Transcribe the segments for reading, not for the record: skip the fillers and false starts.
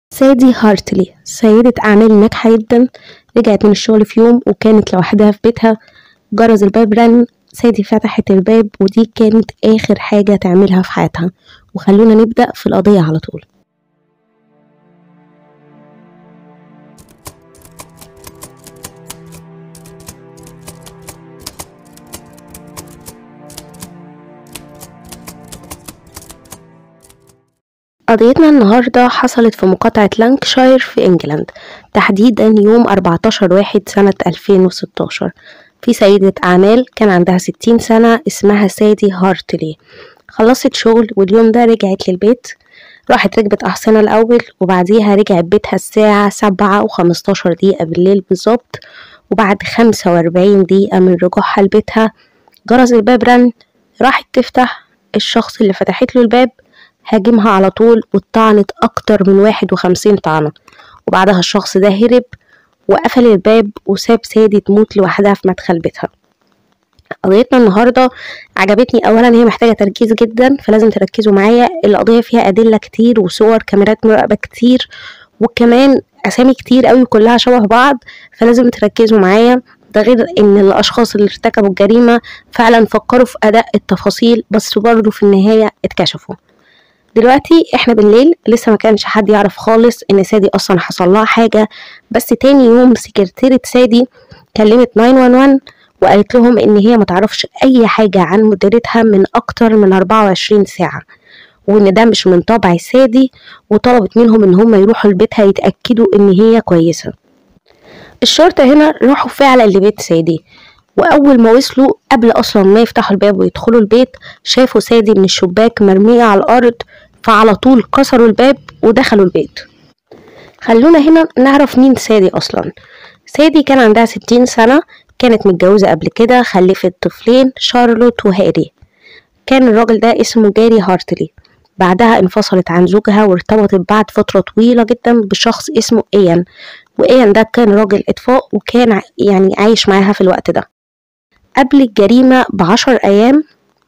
سادي هارتلي سيدة أعمال ناجحة جدا، رجعت من الشغل في يوم وكانت لوحدها في بيتها. جرس الباب رن، سادي فتحت الباب ودي كانت آخر حاجة تعملها في حياتها. وخلونا نبدأ في القضية على طول. قضيتنا النهاردة حصلت في مقاطعة لانكشاير في إنجلاند، تحديدا يوم 14/1 سنة 2016. في سيدة أعمال كان عندها 60 سنة اسمها سادي هارتلي. خلصت شغل واليوم ده رجعت للبيت، راحت ركبت أحصنة الأول وبعديها رجعت بيتها الساعة 7:15 بالليل بالظبط. وبعد 45 دقيقة من رجوعها لبيتها جرس الباب رن، راحت تفتح. الشخص اللي فتحت له الباب هاجمها على طول واتطعنت أكتر من 51 طعنة، وبعدها الشخص ده هرب وقفل الباب وساب سادي تموت لوحدها في مدخل بيتها. قضيتنا النهاردة عجبتني. أولا هي محتاجة تركيز جدا، فلازم تركزوا معايا. القضية فيها أدلة كتير وصور كاميرات مراقبة كتير وكمان أسامي كتير قوي كلها شبه بعض، فلازم تركزوا معايا. ده غير ان الاشخاص اللي ارتكبوا الجريمة فعلا فكروا في اداء التفاصيل بس برضه في النهاية اتكشفوا. دلوقتي احنا بالليل، لسه ما كانش حد يعرف خالص ان سادي اصلا حصل لها حاجة. بس تاني يوم سكرتيرة سادي كلمت 911 وقالت لهم ان هي ما تعرفش اي حاجة عن مديرتها من اكتر من 24 ساعة، وان ده مش من طبع سادي، وطلبت منهم ان هم يروحوا لبيتها يتأكدوا ان هي كويسة. الشرطة هنا راحوا فعلا لبيت سادي، واول ما وصلوا قبل اصلا ما يفتحوا الباب ويدخلوا البيت شافوا سادي من الشباك مرمية على الارض، فعلى طول كسروا الباب ودخلوا البيت. خلونا هنا نعرف مين سادي اصلا. سادي كان عندها 60 سنة، كانت متجوزة قبل كده، خلفت طفلين شارلوت وهاري. كان الراجل ده اسمه جاري هارتلي. بعدها انفصلت عن زوجها وارتبطت بعد فترة طويلة جدا بشخص اسمه إيان، وإيان ده كان راجل إطفاء وكان عايش معاها في الوقت ده. قبل الجريمة ب10 أيام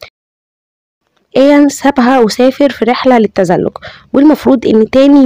إيان سابها وسافر في رحلة للتزلج، والمفروض إن تاني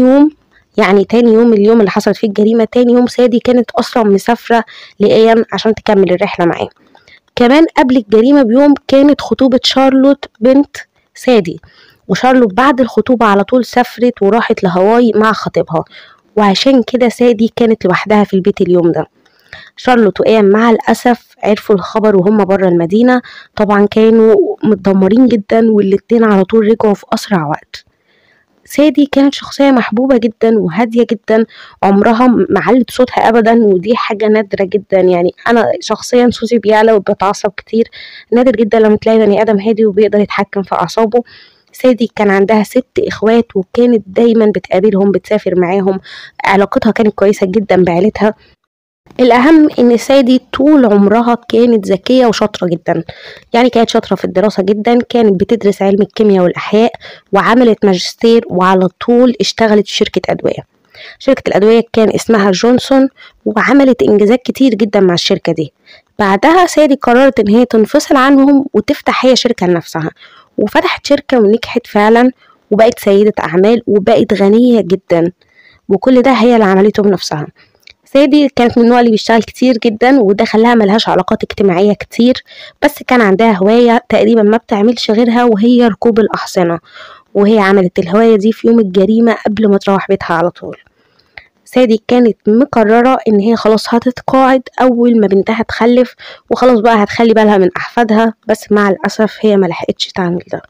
يوم اليوم اللي حصلت فيه الجريمة، تاني يوم سادي كانت أصلا مسافرة لإيان عشان تكمل الرحلة معاه. كمان قبل الجريمة بيوم كانت خطوبة شارلوت بنت سادي، وشارلوت بعد الخطوبة على طول سافرت وراحت لهاواي مع خطيبها، وعشان كده سادي كانت لوحدها في البيت اليوم ده. شارلوت وإيان مع الأسف عرفوا الخبر وهم برا المدينة، طبعا كانوا متدمرين جدا والاتنين على طول رجعوا في أسرع وقت. سادي كانت شخصية محبوبة جدا وهادية جدا، عمرها ما علت صوتها أبدا، ودي حاجة نادرة جدا. أنا شخصيا صوتي بيعلى وبتعصب كتير، نادر جدا لما تلاقي بني آدم هادي وبيقدر يتحكم في أعصابه. سادي كان عندها 6 إخوات وكانت دايما بتقابلهم، بتسافر معاهم، علاقتها كانت كويسة جدا بعيلتها. الأهم إن سادي طول عمرها كانت ذكية وشاطرة جدا، كانت شاطرة في الدراسة جدا، كانت بتدرس علم الكيمياء والأحياء وعملت ماجستير، وعلى طول اشتغلت في شركة أدوية. شركة الأدوية كان اسمها جونسون، وعملت إنجازات كتير جدا مع الشركة دي. بعدها سادي قررت إن هي تنفصل عنهم وتفتح هي شركة لنفسها، وفتحت شركة ونجحت فعلا، وبقت سيدة أعمال وبقت غنية جدا، وكل ده هي اللي عملته بنفسها. سادي كانت من النوع اللي بيشتغل كتير جدا، وده خلاها ملهاش علاقات اجتماعية كتير، بس كان عندها هواية تقريبا ما بتعملش غيرها وهي ركوب الأحصنة، وهي عملت الهواية دي في يوم الجريمة قبل ما تروح بيتها على طول. سادي كانت مقررة ان هي خلاص هتتقاعد اول ما بنتها تخلف، وخلاص بقى هتخلي بالها من احفادها، بس مع الاسف هي ملحقتش تعمل ده.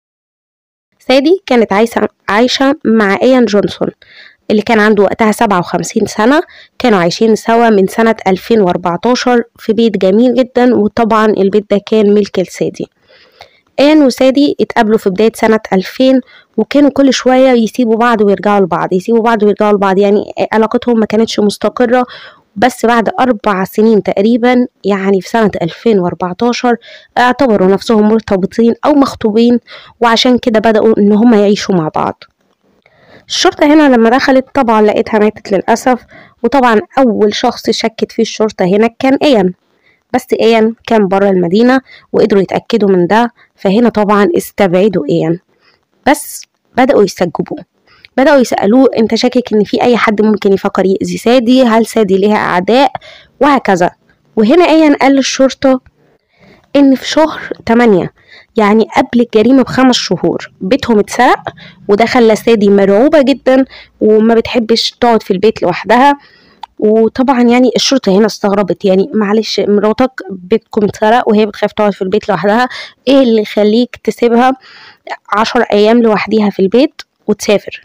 سادي كانت عايشة مع إيان جونسون اللي كان عنده وقتها 57 سنة. كانوا عايشين سوا من سنة 2014 في بيت جميل جدا، وطبعا البيت ده كان ملك لسادي. إيان وسادي اتقابلوا في بداية سنة 2000، وكانوا كل شوية يسيبوا بعض ويرجعوا لبعض، علاقتهم ما كانتش مستقرة. بس بعد 4 سنين تقريبا، في سنة 2014 اعتبروا نفسهم مرتبطين أو مخطوبين، وعشان كده بدأوا إن هم يعيشوا مع بعض. الشرطة هنا لما دخلت طبعا لقيتها ماتت للأسف، وطبعا أول شخص شكت فيه الشرطة هنا كان إيان، بس إيان كان برا المدينة وقدروا يتأكدوا من ده، فهنا طبعا استبعدوا إيان، بس بدأوا بدأوا يسألوه انت شاكك ان في اي حد ممكن يفكر يأذي سادي؟ هل سادي ليها اعداء؟ وهكذا. وهنا ايان قال للشرطة ان في شهر 8 يعني قبل الجريمة ب5 شهور بيتهم اتسرق، وده خلى سادي مرعوبة جدا وما بتحبش تقعد في البيت لوحدها. وطبعا يعني الشرطة هنا استغربت، يعني معلش مراتك بيتكم اتسرق وهي بتخاف تقعد في البيت لوحدها، ايه اللي يخليك تسيبها 10 ايام لوحديها في البيت وتسافر؟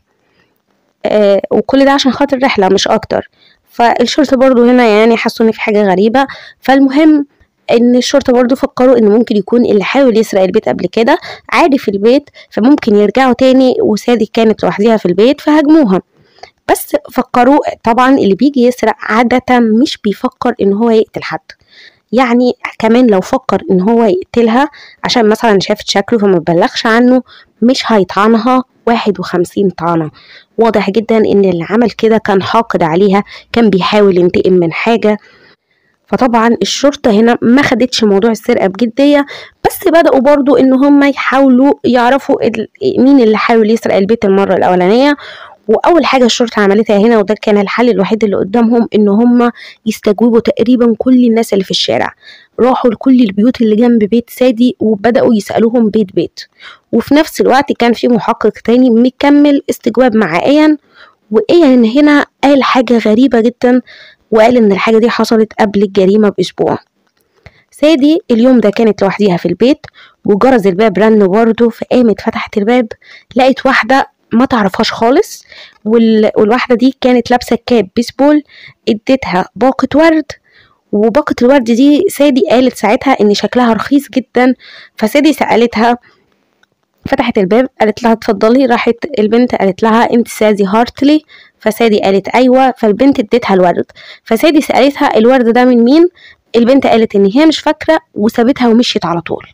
وكل ده عشان خاطر رحلة مش اكتر. فالشرطة برضو هنا يعني حسوا ان في حاجة غريبة. فالمهم ان الشرطة برضو فكروا ان ممكن يكون اللي حاول يسرق البيت قبل كده عادي في البيت، فممكن يرجعوا تاني وسادي كانت لوحديها في البيت فهاجموها. بس فكروا طبعا اللي بيجي يسرق عادة مش بيفكر ان هو يقتل حد، يعني كمان لو فكر ان هو يقتلها عشان مثلا شافت شكله فما بلغش عنه مش هيطعنها 51 طعنة. واضح جدا ان اللي عمل كده كان حاقد عليها، كان بيحاول ينتقم من حاجة. فطبعا الشرطة هنا ما خدتش موضوع السرقة بجدية، بس بدأوا برضو ان هم يحاولوا يعرفوا مين اللي حاول يسرق البيت المرة الاولانية. واول حاجه الشرطه عملتها هنا، وده كان الحل الوحيد اللي قدامهم، ان هم يستجوبوا تقريبا كل الناس اللي في الشارع. راحوا لكل البيوت اللي جنب بيت سادي وبداوا يسالوهم بيت بيت، وفي نفس الوقت كان في محقق تاني مكمل استجواب مع ايان. وايان هنا قال حاجه غريبه جدا، وقال ان الحاجه دي حصلت قبل الجريمه باسبوع. سادي اليوم ده كانت لوحديها في البيت وجرس الباب رن برضه، فقامت فتحت الباب لقيت واحده ما تعرفهاش خالص، والواحدة دي كانت لابسة كاب بيسبول، اديتها باقة ورد. وباقة الورد دي سادي قالت ساعتها ان شكلها رخيص جدا، فسادي سألتها، فتحت الباب قالت لها اتفضلي. راحت البنت قالت لها انت سادي هارتلي؟ فسادي قالت ايوه. فالبنت اديتها الورد، فسادي سألتها الورد ده من مين؟ البنت قالت ان هي مش فاكرة وسابتها ومشيت على طول.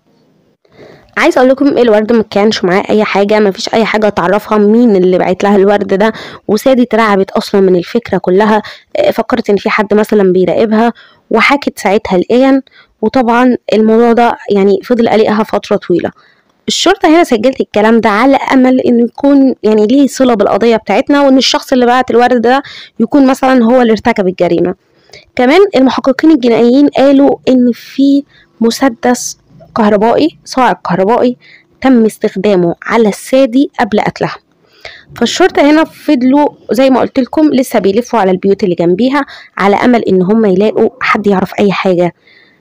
عايز اقول لكم الورد ما كانش معاه اي حاجه، ما فيش اي حاجه تعرفها مين اللي بعت لها الورد ده. وسادي اترعبت اصلا من الفكره كلها، فكرت ان في حد مثلا بيراقبها، وحكت ساعتها لايان. وطبعا الموضوع ده يعني فضل قلقها فتره طويله. الشرطه هنا سجلت الكلام ده على امل انه يكون يعني ليه صله بالقضيه بتاعتنا، وان الشخص اللي بعت الورد ده يكون مثلا هو اللي ارتكب الجريمه. كمان المحققين الجنائيين قالوا ان في مسدس كهربائي، صاعق كهربائي تم استخدامه على السادي قبل قتلها. فالشرطة هنا فضلوا زي ما قلت لكم لسه بيلفوا على البيوت اللي جنبيها على امل ان هم يلاقوا حد يعرف اي حاجة.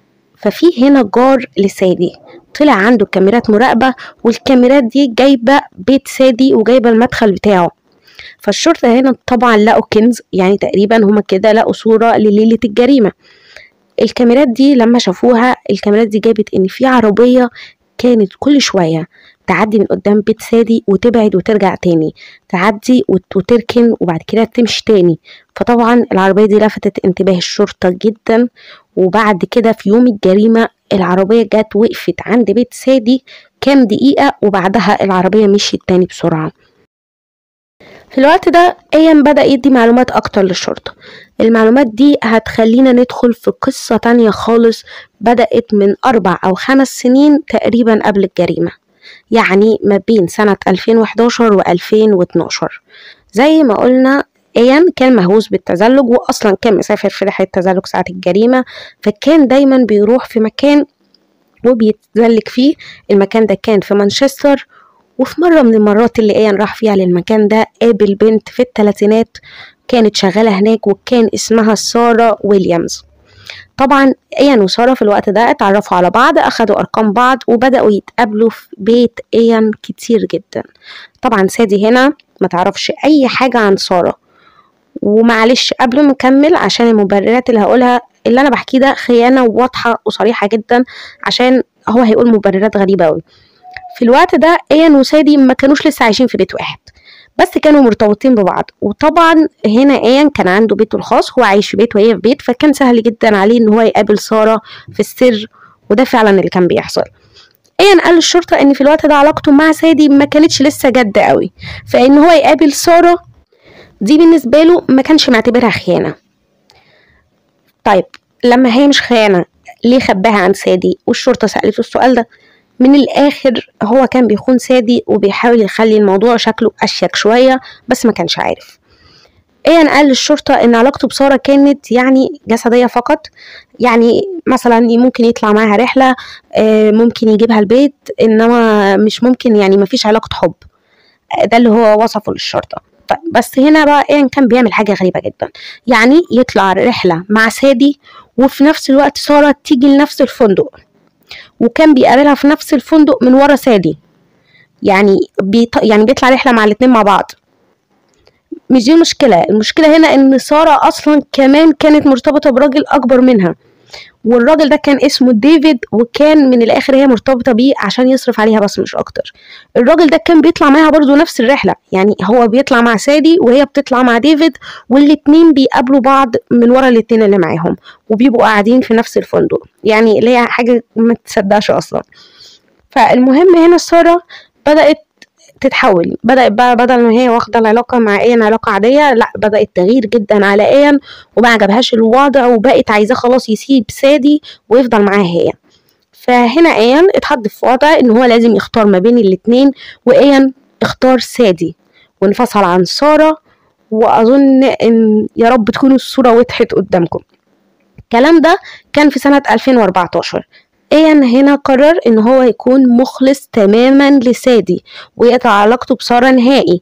ففي هنا جار لسادي طلع عنده كاميرات مراقبة، والكاميرات دي جايبة بيت سادي وجايبة المدخل بتاعه. فالشرطة هنا طبعا لقوا كنز، يعني تقريبا هما كده لقوا صورة لليلة الجريمة. الكاميرات دي لما شافوها، الكاميرات دي جابت ان في عربية كانت كل شوية تعدي من قدام بيت سادي وتبعد وترجع تاني، تعدي وتركن وبعد كده تمشي تاني. فطبعا العربية دي لفتت انتباه الشرطة جدا. وبعد كده في يوم الجريمة العربية جت وقفت عند بيت سادي كام دقيقة، وبعدها العربية مشيت تاني بسرعة. في الوقت ده ايان بدأ يدي معلومات اكتر للشرطة. المعلومات دي هتخلينا ندخل في قصة تانية خالص بدأت من 4 أو 5 سنين تقريبا قبل الجريمة، يعني ما بين سنة 2011 و 2012. زي ما قلنا ايان كان مهووس بالتزلج، واصلا كان مسافر في رحلة تزلج ساعة الجريمة، فكان دايما بيروح في مكان وبيتزلج فيه. المكان ده كان في مانشستر. وفي مرة من المرات اللي ايان راح فيها للمكان ده قابل بنت في الثلاثينات كانت شغالة هناك، وكان اسمها سارة ويليامز. طبعا ايان وسارة في الوقت ده اتعرفوا على بعض، اخدوا ارقام بعض وبدأوا يتقابلوا في بيت ايان كتير جدا. طبعا سادي هنا ما تعرفش اي حاجة عن سارة. ومعلش قبل ما نكمل، عشان المبررات اللي هقولها اللي انا بحكيه ده خيانة واضحة وصريحة جدا، عشان هو هيقول مبررات غريبة اوي. في الوقت ده ايان وسادي ما كانوش لسه عايشين في بيت واحد، بس كانوا مرتبطين ببعض. وطبعا هنا ايان كان عنده بيته الخاص، هو عايش في بيت وهي في بيت، فكان سهل جدا عليه ان هو يقابل سارة في السر، وده فعلا اللي كان بيحصل. ايان قال للشرطة ان في الوقت ده علاقته مع سادي ما كانتش لسه جد قوي، فان هو يقابل سارة دي بالنسبة له ما كانش معتبرها خيانة. طيب لما هي مش خيانة ليه خباها عن سادي؟ والشرطة سألته السؤال ده. من الاخر هو كان بيخون سادي وبيحاول يخلي الموضوع شكله اشيك شوية، بس ما كانش عارف. ايان قال للشرطة ان علاقته بسارة كانت يعني جسدية فقط، يعني مثلا ممكن يطلع معاها رحلة، ممكن يجيبها البيت، انما مش ممكن يعني مفيش علاقة حب. ده اللي هو وصفه للشرطة. طيب بس هنا بقى ايان كان بيعمل حاجة غريبة جدا، يعني يطلع رحلة مع سادي وفي نفس الوقت سارة تيجي لنفس الفندق، وكان بيقابلها في نفس الفندق من ورا سادي، يعني بيطلع رحلة مع الاتنين مع بعض. مش دي المشكلة، المشكلة هنا ان سارة اصلا كمان كانت مرتبطة براجل اكبر منها، والراجل ده كان اسمه ديفيد، وكان من الاخر هي مرتبطة بيه عشان يصرف عليها بس مش اكتر. الراجل ده كان بيطلع معاها برضو نفس الرحلة، يعني هو بيطلع مع سادي وهي بتطلع مع ديفيد، والاتنين بيقابلوا بعض من ورا الاتنين اللي معاهم، وبيبقوا قاعدين في نفس الفندق، يعني اللي هي حاجة ما تصدقش اصلا. فالمهم هنا سارة بدأت تتحول، بدأت بقى بدل ما هي واخدة العلاقة مع ايان علاقة عادية، لا بدأت تغير جدا على ايان وما عجبهاش الوضع، وبقت عايزاه خلاص يسيب سادي ويفضل معاها هي. فهنا ايان اتحط في وضع ان هو لازم يختار ما بين الاتنين، وايان اختار سادي وانفصل عن سارة. واظن ان يا رب تكون الصورة وضحت قدامكم. الكلام ده كان في سنة 2014. ايان هنا قرر ان هو يكون مخلص تماما لسادي ويقطع علاقته بسارة نهائي.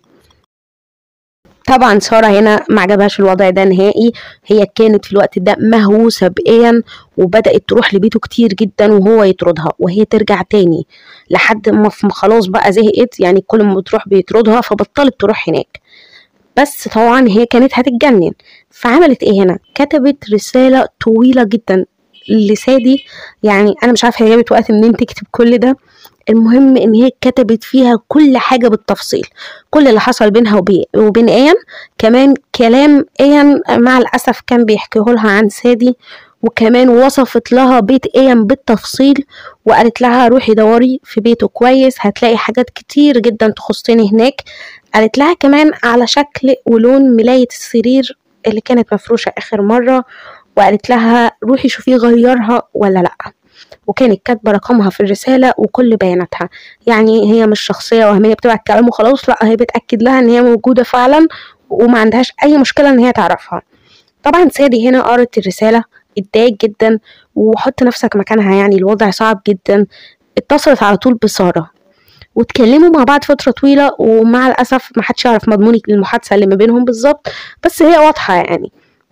طبعا سارة هنا ما عجبهاش الوضع ده نهائي، هي كانت في الوقت ده مهووسة بإيان، وبدأت تروح لبيته كتير جدا وهو يطردها وهي ترجع تاني، لحد ما خلاص بقى زهقت، يعني كل ما بتروح بيطردها فبطلت تروح هناك. بس طبعا هي كانت هتتجنن، فعملت ايه هنا؟ كتبت رسالة طويلة جدا لسادي، يعني انا مش عارفه هي جابت وقت منين تكتب كل ده. المهم ان هي كتبت فيها كل حاجه بالتفصيل، كل اللي حصل بينها وبين ايان، كمان كلام ايان مع الاسف كان بيحكيه لها عن سادي، وكمان وصفت لها بيت ايان بالتفصيل، وقالت لها روحي دوري في بيته كويس هتلاقي حاجات كتير جدا تخصني هناك. قالت لها كمان على شكل ولون ملاية السرير اللي كانت مفروشة اخر مرة، وقالت لها روحي شوفي غيرها ولا لأ. وكانت كاتبة رقمها في الرسالة وكل بياناتها، يعني هي مش شخصية وهمية بتبعت كلام وخلاص، لأ هي بتأكد لها ان هي موجودة فعلا وما عندهاش اي مشكلة ان هي تعرفها. طبعا سادي هنا قرأت الرسالة اتضايق جدا، وحط نفسك مكانها، يعني الوضع صعب جدا. اتصلت على طول بسارة واتكلموا مع بعض فترة طويلة، ومع الأسف محدش يعرف مضمون المحادثة اللي ما بينهم بالظبط، بس هي واضحة يعني.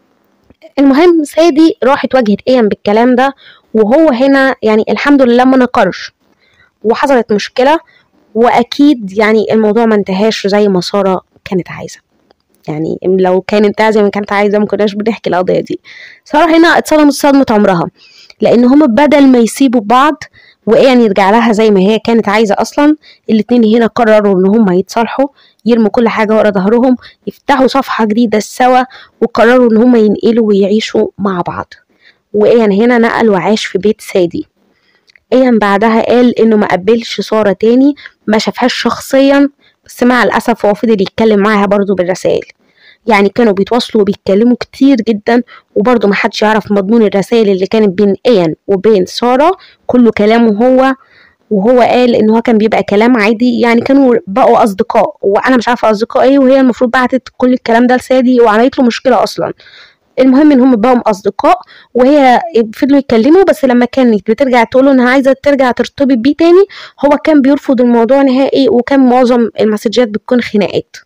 المهم سادي راحت واجهت ايان بالكلام ده، وهو هنا يعني الحمد لله ما نكرش، وحصلت مشكلة، واكيد يعني الموضوع ما انتهاش زي ما سارة كانت عايزة، يعني لو كانت انتهى زي ما كانت عايزة ما كناش بنحكي القضية دي. سارة هنا اتصدمت صدمة عمرها، لان هما بدل ما يسيبوا بعض وايان يرجع لها زي ما هي كانت عايزة اصلا، الاتنين هنا قرروا ان هما يتصالحوا، يرموا كل حاجة ورا ظهرهم، يفتحوا صفحة جديدة سوا، وقرروا ان هما ينقلوا ويعيشوا مع بعض. وايان هنا نقل وعاش في بيت سادي. ايان بعدها قال انه ما قبلش سارة تاني، ما شافهاش شخصيا، بس مع الاسف هو فضل يتكلم معاها برضو بالرسائل، يعني كانوا بيتواصلوا وبيتكلموا كتير جدا، وبرضو ما حدش يعرف مضمون الرسائل اللي كانت بين ايان وبين سارة، كله كلامه هو. وهو قال ان هو كان بيبقى كلام عادي، يعني كانوا بقوا اصدقاء، وانا مش عارفه اصدقاء ايه، وهي المفروض بعتت كل الكلام ده لسادي وعملت له مشكله اصلا. المهم ان هم بقوا اصدقاء، وهي فضلوا يتكلموا، بس لما كانت بترجع تقول انها عايزه ترجع ترتبط بيه تاني، هو كان بيرفض الموضوع نهائي، وكان معظم المسجات بتكون خناقات.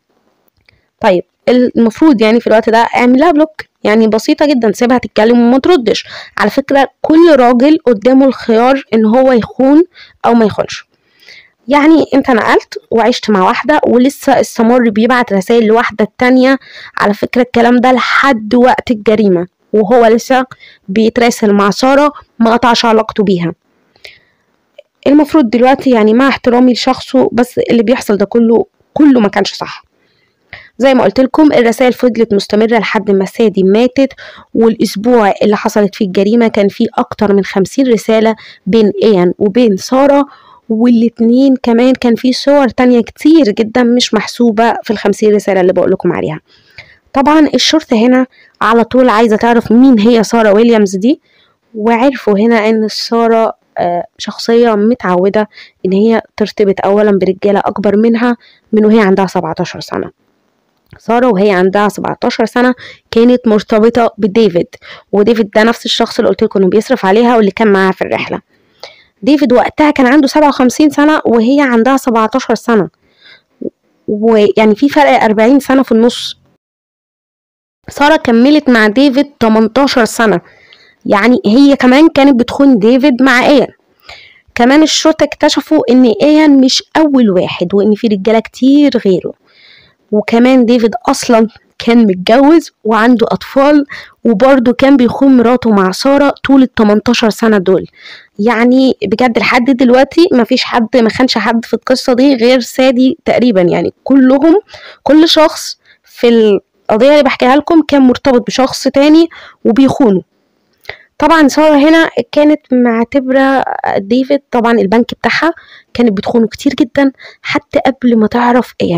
طيب المفروض يعني في الوقت ده اعمل لها بلوك، يعني بسيطة جدا، سيبها تتكلم وما تردش. على فكرة كل راجل قدامه الخيار ان هو يخون او ما يخونش، يعني انت نقلت وعشت مع واحدة ولسه استمر بيبعت رسائل لواحدة التانية، على فكرة الكلام ده لحد وقت الجريمة وهو لسه بيتراسل مع سارة، ما قطعش علاقته بيها. المفروض دلوقتي يعني مع احترامي لشخصه، بس اللي بيحصل ده كله ما كانش صح. زي ما قلت لكم الرسائل فضلت مستمرة لحد ما سادي ماتت، والأسبوع اللي حصلت فيه الجريمة كان فيه أكتر من 50 رسالة بين ايان وبين سارة، والاتنين كمان كان فيه صور تانية كتير جدا مش محسوبة في 50 رسالة اللي بقولكم عليها. طبعا الشرطة هنا على طول عايزة تعرف مين هي سارة ويليامز دي، وعرفوا هنا ان سارة شخصية متعودة ان هي ترتبط اولا برجالة اكبر منها من وهي عندها 17 سنة. سارة وهي عندها 17 سنة كانت مرتبطة بديفيد، وديفيد ده نفس الشخص اللي قلت لكم انه بيصرف عليها واللي كان معاها في الرحلة. ديفيد وقتها كان عنده 57 سنة وهي عندها 17 سنة، ويعني في فرق 40 سنة في النص. سارة كملت مع ديفيد 18 سنة، يعني هي كمان كانت بتخون ديفيد مع ايان. كمان الشرطة اكتشفوا ان ايان مش اول واحد وان في رجالة كتير غيره، وكمان ديفيد اصلا كان متجوز وعنده اطفال وبرضه كان بيخون مراته مع سارة طول ال 18 سنة دول. يعني بجد لحد دلوقتي مفيش حد ما خانش حد في القصة دي غير سادي تقريبا، يعني كلهم كل شخص في القضية اللي بحكيها لكم كان مرتبط بشخص تاني وبيخونه. طبعا سارة هنا كانت معتبرة ديفيد طبعا البنك بتاعها، كانت بتخونه كتير جدا حتى قبل ما تعرف ايان،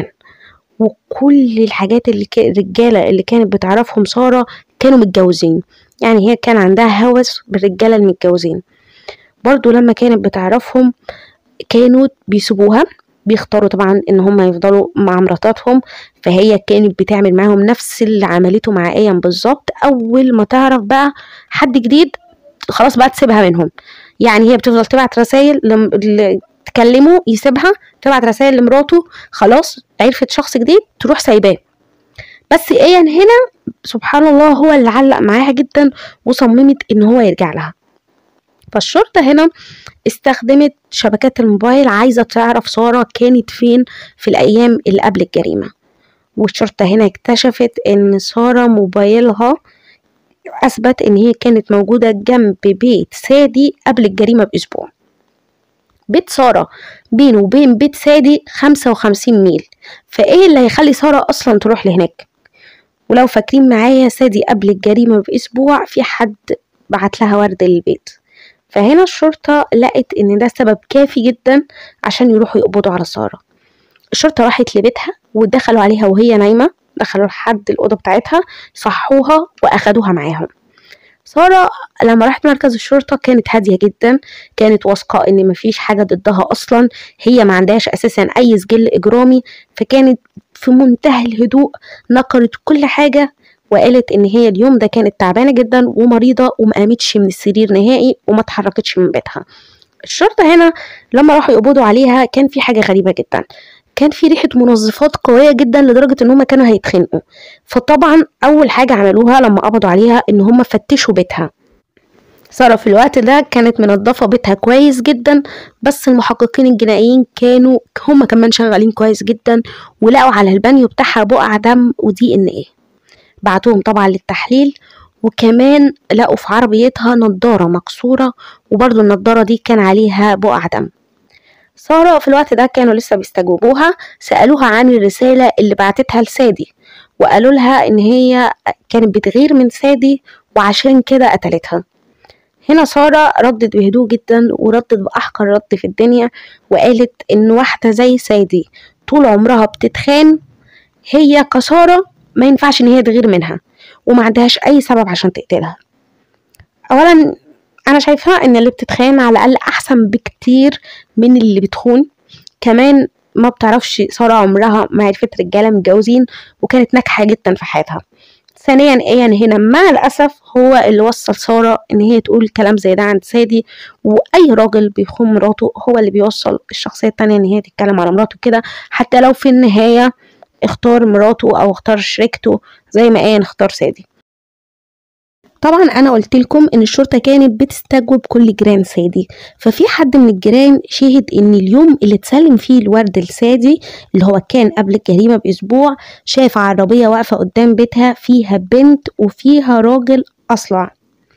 وكل الحاجات اللي الرجالة اللي كانت بتعرفهم سارة كانوا متجوزين، يعني هي كان عندها هوس بالرجالة المتجوزين. برضو لما كانت بتعرفهم كانوا بيسيبوها، بيختاروا طبعا ان هم يفضلوا مع مراتاتهم، فهي كانت بتعمل معاهم نفس اللي عملته مع ايان بالظبط. اول ما تعرف بقى حد جديد خلاص بقى تسيبها منهم، يعني هي بتفضل تبعت رسائل تكلمه يسيبها، تبعت رسائل لمراته خلاص عرفت شخص جديد تروح سايباه. بس ايان هنا سبحان الله هو اللي علق معاها جدا وصممت ان هو يرجع لها. فالشرطة هنا استخدمت شبكات الموبايل عايزة تعرف سارة كانت فين في الأيام اللي قبل الجريمة، والشرطة هنا اكتشفت ان سارة موبايلها أثبت ان هي كانت موجودة جنب بيت سادي قبل الجريمة بأسبوع. بيت سارة بينه وبين بيت سادي 55 ميل، فايه اللي هيخلي سارة أصلا تروح لهناك؟ ولو فاكرين معايا سادي قبل الجريمة بأسبوع في حد بعت لها ورد للبيت، فهنا الشرطة لقت ان ده سبب كافي جدا عشان يروحوا يقبضوا على سارة. الشرطة راحت لبيتها ودخلوا عليها وهي نايمة، دخلوا لحد الأوضة بتاعتها صحوها وأخدوها معاهم. سارة لما راحت مركز الشرطة كانت هادية جدا، كانت واثقة ان مفيش حاجة ضدها اصلا، هي ما عندهاش اساسا اي سجل اجرامي، فكانت في منتهى الهدوء نقرت كل حاجة وقالت ان هي اليوم ده كانت تعبانة جدا ومريضة وما قامتش من السرير نهائي وما اتحركتش من بيتها. الشرطة هنا لما راحوا يقبضوا عليها كان في حاجة غريبة جدا، كان في ريحة منظفات قوية جدا لدرجة ان هم كانوا هيتخنقوا. فطبعا اول حاجة عملوها لما قبضوا عليها ان هم فتشوا بيتها. سارة في الوقت ده كانت منظفة بيتها كويس جدا، بس المحققين الجنائيين كانوا هم كمان شغالين كويس جدا ولقوا على البانيو بتاعها بقع دم ودي ان ايه. بعتوهم طبعا للتحليل، وكمان لقوا في عربيتها نضارة مكسورة وبرضو النضارة دي كان عليها بقع دم. سارة في الوقت ده كانوا لسه بيستجوبوها، سألوها عن الرسالة اللي بعتتها لسادي وقالوا لها ان هي كانت بتغير من سادي وعشان كده قتلتها. هنا سارة ردت بهدوء جدا وردت بأحقر رد في الدنيا وقالت ان واحدة زي سادي طول عمرها بتتخان، هي كسارة ما ينفعش ان هي تغير منها وما عندهاش اي سبب عشان تقتلها. اولا انا شايفة ان اللي بتتخان على الاقل احسن بكتير من اللي بتخون، كمان ما بتعرفش سارة عمرها ما عرفت رجالة متجوزين وكانت ناجحة جدا في حياتها. ثانيا ايان هنا مع الاسف هو اللي وصل سارة ان هي تقول كلام زي ده عند سادي، واي راجل بيخون مراته هو اللي بيوصل الشخصية التانية ان هي تتكلم على مراته كده، حتى لو في النهاية اختار مراته او اختار شريكته زي ما ايان اختار سادي. طبعا انا قلت لكم ان الشرطه كانت بتستجوب كل جيران سادي، ففي حد من الجيران شهد ان اليوم اللي اتسلم فيه الورد لسادي اللي هو كان قبل الجريمه باسبوع شاف عربيه واقفه قدام بيتها فيها بنت وفيها راجل اصلع.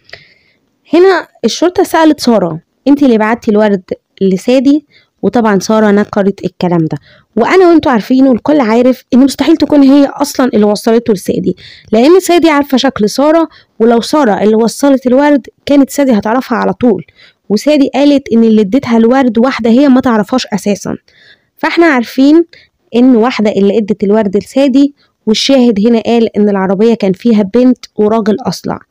هنا الشرطه سالت ساره انت اللي بعتي الورد لسادي؟ وطبعا ساره نكرت الكلام ده، وانا وانتوا عارفين والكل عارف ان مستحيل تكون هي اصلا اللي وصلته لسادي، لان سادي عارفه شكل ساره، ولو ساره اللي وصلت الورد كانت سادي هتعرفها على طول، وسادي قالت ان اللي اديتها الورد واحده هي ما تعرفهاش اساسا. فاحنا عارفين ان واحده اللي ادت الورد لسادي، والشاهد هنا قال ان العربيه كان فيها بنت وراجل اصلع،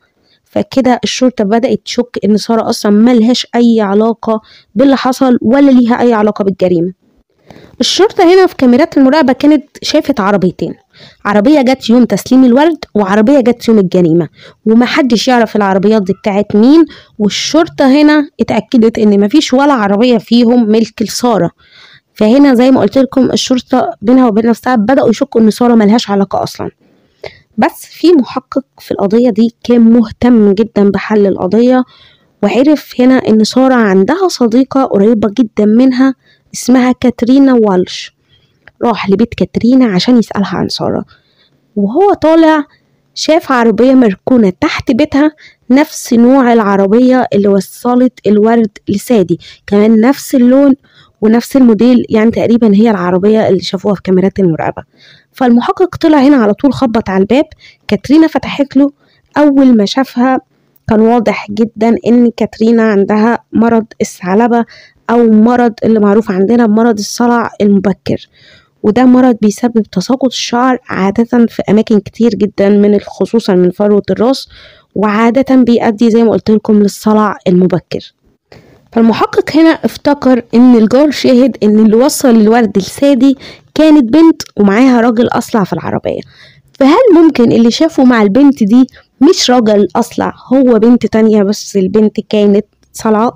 فكده الشرطة بدأت تشك ان سارة اصلا ملهاش اي علاقة باللي حصل ولا ليها اي علاقة بالجريمة. الشرطة هنا في كاميرات المراقبة كانت شافت عربيتين، عربية جت يوم تسليم الورد وعربية جت يوم الجريمة، ومحدش يعرف العربيات دي بتاعت مين. والشرطة هنا اتأكدت ان مفيش ولا عربية فيهم ملك لسارة. فهنا زي ما قلت لكم الشرطة بينها وبين نفسها بدأوا يشكوا ان سارة ملهاش علاقة اصلا. بس في محقق في القضية دي كان مهتم جدا بحل القضية، وعرف هنا ان سارة عندها صديقة قريبة جدا منها اسمها كاترينا والش. راح لبيت كاترينا عشان يسألها عن سارة، وهو طالع شاف عربية مركونة تحت بيتها نفس نوع العربية اللي وصلت الورد لسادي، كمان نفس اللون ونفس الموديل، يعني تقريبا هي العربية اللي شافوها في كاميرات المراقبة. فالمحقق طلع هنا على طول خبط على الباب، كاترينا فتحت له. أول ما شافها كان واضح جدا إن كاترينا عندها مرض الثعلبة أو مرض اللي معروف عندنا بمرض الصلع المبكر، وده مرض بيسبب تساقط الشعر عادة في أماكن كتير جدا خصوصا من فروة الراس، وعادة بيؤدي زي ما قلت لكم للصلع المبكر. فالمحقق هنا افتكر ان الجار شاهد ان اللي وصل الورد لسادي كانت بنت ومعاها راجل اصلع في العربية، فهل ممكن اللي شافه مع البنت دي مش راجل اصلع، هو بنت تانية بس البنت كانت صلعاء؟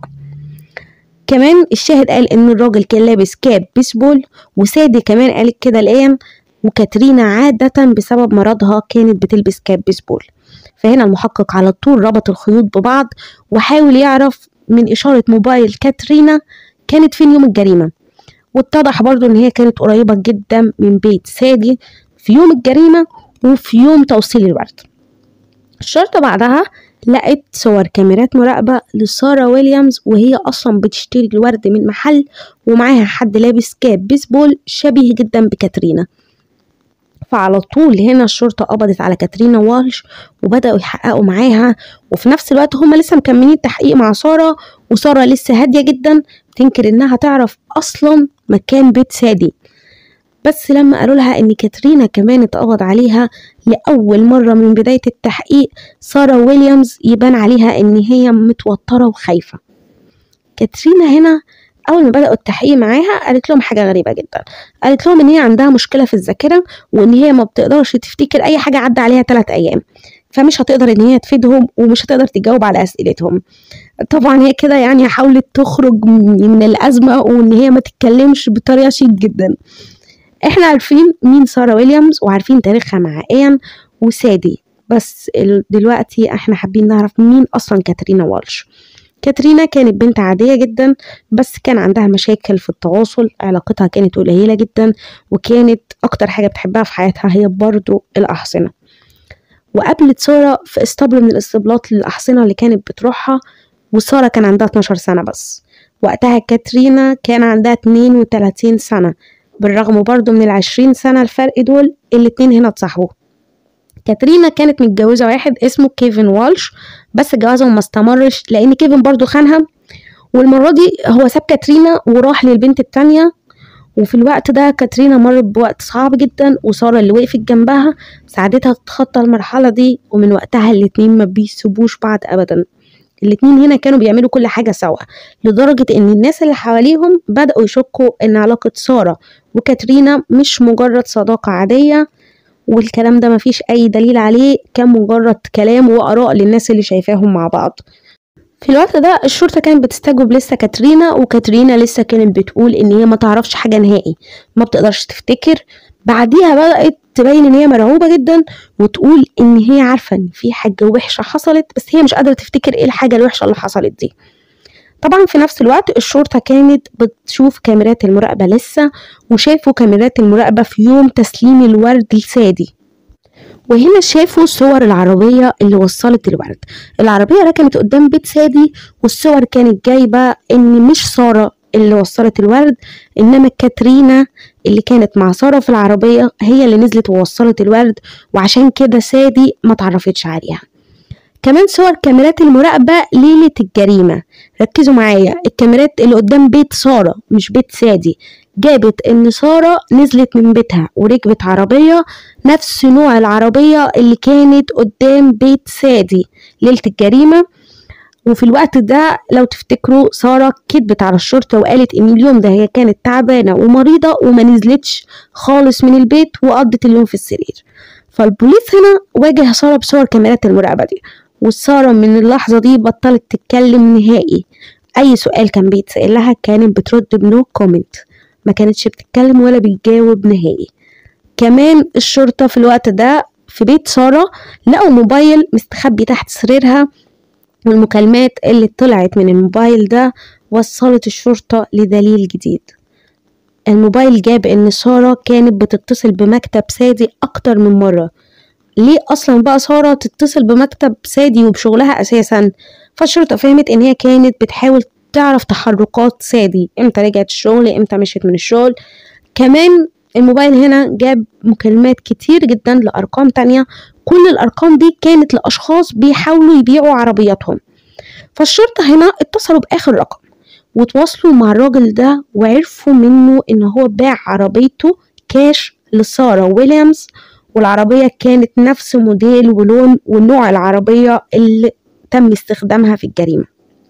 كمان الشاهد قال ان الراجل كان لابس كاب بيسبول، وسادي كمان قالت كده الآن، وكاترينا عادة بسبب مرضها كانت بتلبس كاب بيسبول. فهنا المحقق على طول ربط الخيوط ببعض وحاول يعرف من إشارة موبايل كاترينا كانت فين يوم الجريمة، واتضح برضو ان هي كانت قريبة جدا من بيت سادي في يوم الجريمة وفي يوم توصيل الورد. الشرطة بعدها لقت صور كاميرات مراقبة لسارة ويليامز وهي أصلا بتشتري الورد من محل ومعاها حد لابس كاب بيسبول شبيه جدا بكاترينا. فعلى طول هنا الشرطة قبضت على كاترينا والش وبدأوا يحققوا معاها، وفي نفس الوقت هما لسه مكملين تحقيق مع سارة، وسارة لسه هادية جدا تنكر انها تعرف اصلا مكان بيت سادي. بس لما قالوا لها ان كاترينا كمان اتقبض عليها لأول مرة من بداية التحقيق، سارة ويليامز يبان عليها ان هي متوترة وخايفة. كاترينا هنا اول ما بدأوا التحقيق معاها قالت لهم حاجة غريبة جدا، قالت لهم ان هي عندها مشكلة في الذاكرة وان هي ما بتقدرش تفتكر اي حاجة عدى عليها 3 ايام، فمش هتقدر ان هي تفيدهم ومش هتقدر تجاوب على اسئلتهم. طبعا هي كده يعني حاولت تخرج من الازمة وان هي ما تتكلمش بطريقة شيك جدا. احنا عارفين مين سارة ويليامز وعارفين تاريخها مع إيان وسادي، بس دلوقتي احنا حابين نعرف مين اصلا كاترينا والش. كاترينا كانت بنت عادية جدا بس كان عندها مشاكل في التواصل، علاقتها كانت قليلة جدا، وكانت اكتر حاجة بتحبها في حياتها هي برضو الأحصنة. وقابلت سارة في اسطبل من الاسطبلات للأحصنة اللي كانت بتروحها، وسارة كان عندها 12 سنة بس. وقتها كاترينا كان عندها 32 سنة، بالرغم برضو من 20 سنة الفرق دول الاتنين هنا اتصاحبوا. كاترينا كانت متجوزة واحد اسمه كيفن والش، بس جوازهم ما استمرش لان كيفن برضو خانها، والمرة دي هو ساب كاترينا وراح للبنت التانية. وفي الوقت ده كاترينا مرت بوقت صعب جدا، وسارة اللي وقفت جنبها ساعدتها تتخطى المرحلة دي، ومن وقتها الاتنين ما بيسيبوش بعض ابدا. الاتنين هنا كانوا بيعملوا كل حاجة سوا، لدرجة ان الناس اللي حواليهم بدأوا يشكوا ان علاقة سارة وكاترينا مش مجرد صداقة عادية، والكلام ده مفيش اي دليل عليه، كان مجرد كلام وآراء للناس اللي شايفاهم مع بعض. في الوقت ده الشرطة كانت بتستجوب لسه كاترينا، وكاترينا لسه كانت بتقول ان هي ما تعرفش حاجة نهائي، ما بتقدرش تفتكر. بعديها بدأت تبين ان هي مرعوبة جدا وتقول ان هي عارفة ان في حاجة وحشة حصلت، بس هي مش قادرة تفتكر ايه الحاجة الوحشة اللي حصلت دي. طبعا في نفس الوقت الشرطة كانت بتشوف كاميرات المراقبة لسه، وشافوا كاميرات المراقبة في يوم تسليم الورد لسادي، وهنا شافوا صور العربية اللي وصلت الورد. العربية ركنت قدام بيت سادي، والصور كانت جايبة ان مش سارة اللي وصلت الورد، انما كاترينا اللي كانت مع سارة في العربية هي اللي نزلت ووصلت الورد، وعشان كده سادي ما تعرفتش عليها. كمان صور كاميرات المراقبة ليلة الجريمة، ركزوا معايا، الكاميرات اللي قدام بيت سارة مش بيت سادي، جابت ان سارة نزلت من بيتها وركبت عربية نفس نوع العربية اللي كانت قدام بيت سادي ليلة الجريمة. وفي الوقت ده لو تفتكروا سارة كدبت على الشرطة وقالت ان اليوم ده هي كانت تعبانة ومريضة وما نزلتش خالص من البيت وقضت اليوم في السرير. فالبوليس هنا واجه سارة بصور كاميرات المراقبة دي، وسارة من اللحظة دي بطلت تتكلم نهائي. اي سؤال كان بيتسأل لها كانت بترد بنو كومنت، ما كانتش بتتكلم ولا بتجاوب نهائي. كمان الشرطة في الوقت ده في بيت سارة لقوا موبايل مستخبي تحت سريرها، والمكالمات اللي طلعت من الموبايل ده وصلت الشرطة لدليل جديد. الموبايل جاب ان سارة كانت بتتصل بمكتب سادي اكتر من مرة. ليه اصلا بقى سارة تتصل بمكتب سادي وبشغلها اساسا؟ فالشرطة فهمت ان هي كانت بتحاول تعرف تحركات سادي، امتى رجعت الشغل، امتى مشيت من الشغل. كمان الموبايل هنا جاب مكالمات كتير جدا لأرقام تانية، كل الأرقام دي كانت لأشخاص بيحاولوا يبيعوا عربياتهم. فالشرطة هنا اتصلوا بآخر رقم وتواصلوا مع الراجل ده وعرفوا منه إن هو باع عربيته كاش لسارة ويليامز، والعربية كانت نفس موديل ولون ونوع العربية اللي تم استخدامها في الجريمة.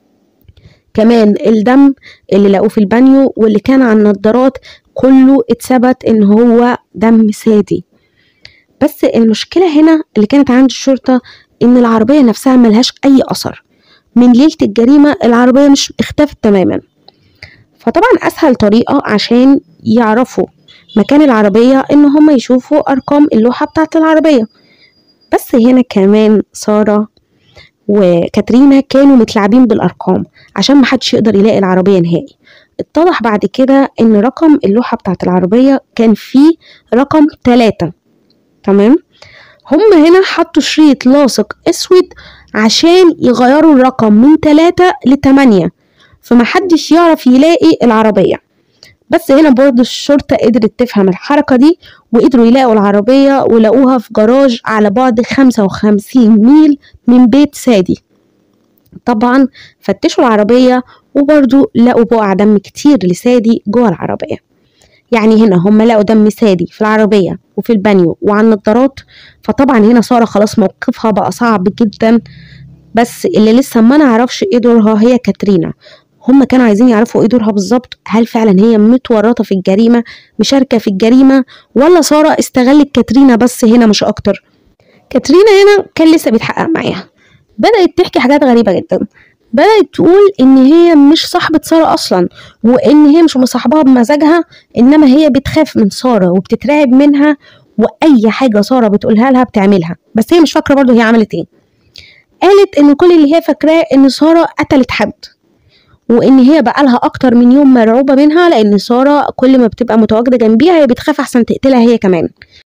كمان الدم اللي لقوه في البانيو واللي كان على النضارات كله اتثبت ان هو دم سادي. بس المشكلة هنا اللي كانت عند الشرطة ان العربية نفسها ملهاش اي اثر من ليلة الجريمة، العربية مش اختفت تماما. فطبعا اسهل طريقة عشان يعرفوا مكان العربية ان هم يشوفوا ارقام اللوحة بتاعت العربية. بس هنا كمان سارة وكاترينا كانوا متلاعبين بالارقام عشان محدش يقدر يلاقي العربية نهائي. اتضح بعد كده ان رقم اللوحة بتاعت العربية كان فيه رقم 3. تمام، هم هنا حطوا شريط لاصق اسود عشان يغيروا الرقم من 3 ل8 فمحدش يعرف يلاقي العربية. بس هنا برضو الشرطة قدرت تفهم الحركة دي وقدروا يلاقوا العربية ولقوها في جراج على بعد 55 ميل من بيت سادي. طبعا فتشوا العربية وبرضو لقوا بقع دم كتير لسادي جوه العربية. يعني هنا هم لقوا دم سادي في العربية وفي البانيو وعلى النضارات. فطبعا هنا سارة خلاص موقفها بقى صعب جدا. بس اللي لسه ما نعرفش ايه دورها هي كاترينا. هم كانوا عايزين يعرفوا ايه دورها بالظبط، هل فعلا هي متورطة في الجريمة مشاركة في الجريمة، ولا سارة استغلت كاترينا بس هنا مش اكتر. كاترينا هنا كان لسه بيتحقق معاها، بدأت تحكي حاجات غريبة جدا. بدأت تقول ان هي مش صاحبة سارة اصلا، وان هي مش مصاحبها بمزاجها، انما هي بتخاف من سارة وبتترعب منها، واي حاجة سارة بتقولها لها بتعملها. بس هي مش فاكرة برضو هي عملت ايه. قالت ان كل اللي هي فاكراه ان سارة قتلت حد، وان هي بقالها اكتر من يوم مرعوبة منها لان سارة كل ما بتبقى متواجدة جنبيها هي بتخاف احسن تقتلها هي كمان.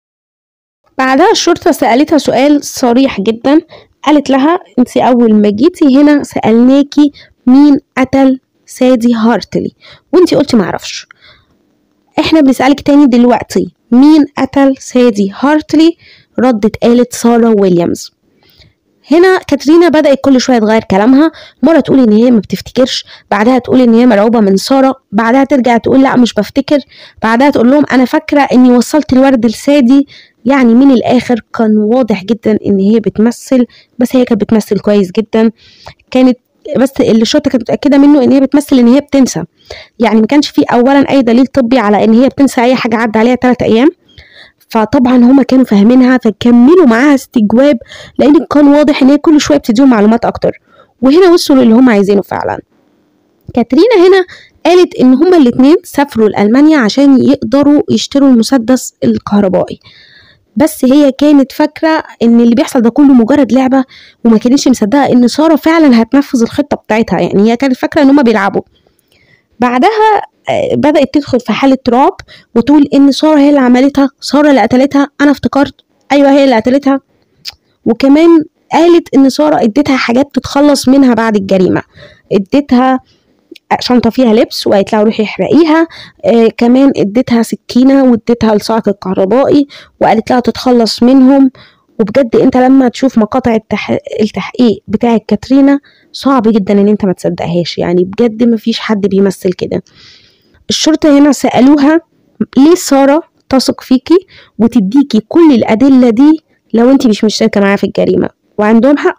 بعدها الشرطة سألتها سؤال صريح جدا، قالت لها انت اول ما جيتي هنا سألناكي مين قتل سادي هارتلي وانتي قلتي معرفش. احنا بنسألك تاني دلوقتي مين قتل سادي هارتلي؟ ردت قالت سارة ويليامز. هنا كاترينا بدأت كل شوية تغير كلامها، مرة تقول ان هي ما بتفتكرش، بعدها تقول ان هي مرعوبة من سارة، بعدها ترجع تقول لا مش بفتكر، بعدها تقول لهم انا فاكرة اني وصلت الورد لسادي. يعني من الاخر كان واضح جدا ان هي بتمثل، بس هي كانت بتمثل كويس جدا. كانت بس اللي الشرطة كانت متأكدة منه ان هي بتمثل ان هي بتنسى. يعني ما كانش فيه اولا اي دليل طبي على ان هي بتنسى اي حاجة عدى عليها 3 ايام. فطبعا هما كانوا فاهمينها فكملوا معاها استجواب، لان كان واضح ان هي كل شويه بتديهم معلومات اكتر، وهنا وصلوا اللي هما عايزينه فعلا. كاترينا هنا قالت ان هما الاتنين سافروا لألمانيا عشان يقدروا يشتروا المسدس الكهربائي، بس هي كانت فاكره ان اللي بيحصل ده كله مجرد لعبه، وما كانتش مصدقه ان ساره فعلا هتنفذ الخطه بتاعتها. يعني هي كانت فاكره ان هما بيلعبوا. بعدها بدأت تدخل في حالة رعب وتقول ان سارة هي اللي عملتها، سارة اللي قتلتها. انا افتكرت ايوه هي اللي قتلتها. وكمان قالت ان سارة اديتها حاجات تتخلص منها بعد الجريمة، اديتها شنطة فيها لبس وقالت لها روحي احرقيها. كمان اديتها سكينة واديتها الصاعق الكهربائي وقالت لها تتخلص منهم. وبجد انت لما تشوف مقاطع التحقيق بتاع كاترينا صعب جدا ان انت ما تصدقهاش. يعني بجد ما فيش حد بيمثل كده. الشرطة هنا سألوها ليه سارة تثق فيكي وتديكي كل الأدلة دي لو انتي مش مشتركة معاها في الجريمة، وعندهم حق.